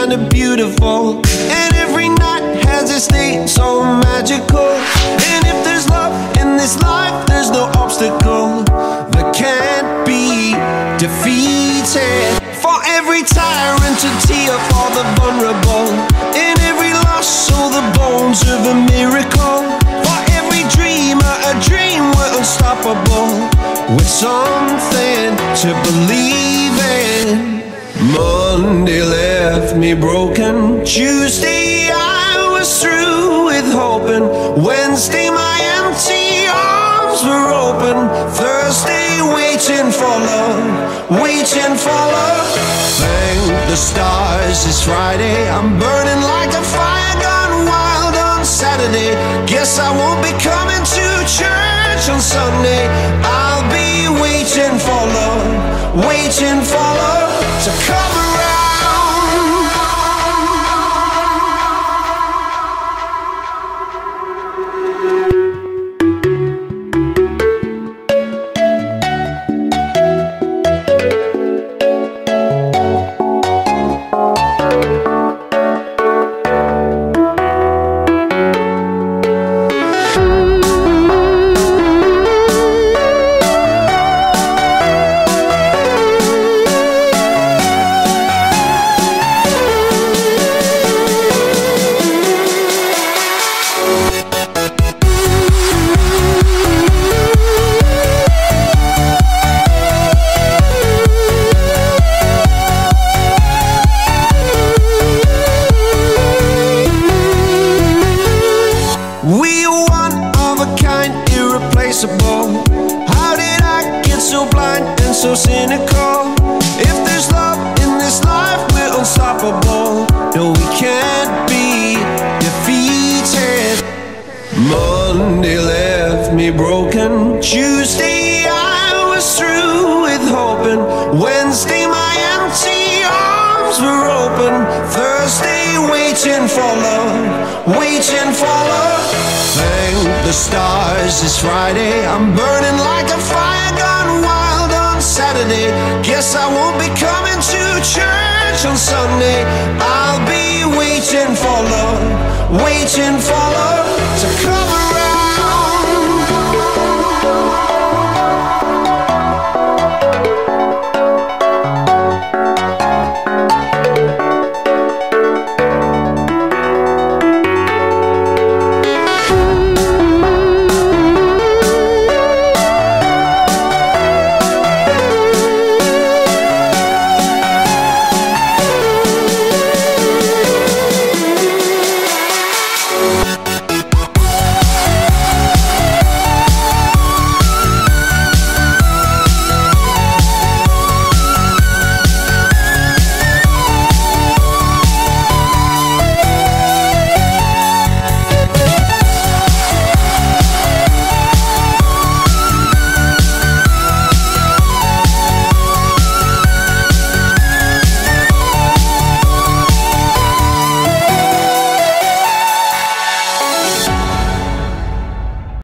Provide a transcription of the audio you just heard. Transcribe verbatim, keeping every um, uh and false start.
kinda beautiful, and every night has its day so magical. And if there's love in this life, there's no obstacle that can't be defeated. For every tyrant to tear for the vulnerable, in every loss, so the bones of a miracle. For every dreamer, a dream we're unstoppable, with something to believe in. Monday left me broken. Tuesday I was through with hoping. Wednesday my empty arms were open. Thursday waiting for love, waiting for love. Thank the stars it's Friday. I'm burning like a fire gone wild on Saturday. Guess I won't be coming to church on Sunday. I'll be waiting for love, waiting for love to come around. We are one of a kind, irreplaceable. How did I get so blind and so cynical? If there's love in this life, we're unstoppable. No, we can't be defeated. Monday left me broken. Tuesday I was through with hoping. Wednesday my empty arms were open. Thursday waiting for love, waiting for love. Thank the stars it's Friday. I'm burning like a fire gone wild on Saturday. Guess I won't be coming to church on Sunday. I'll be waiting for love, waiting for love to come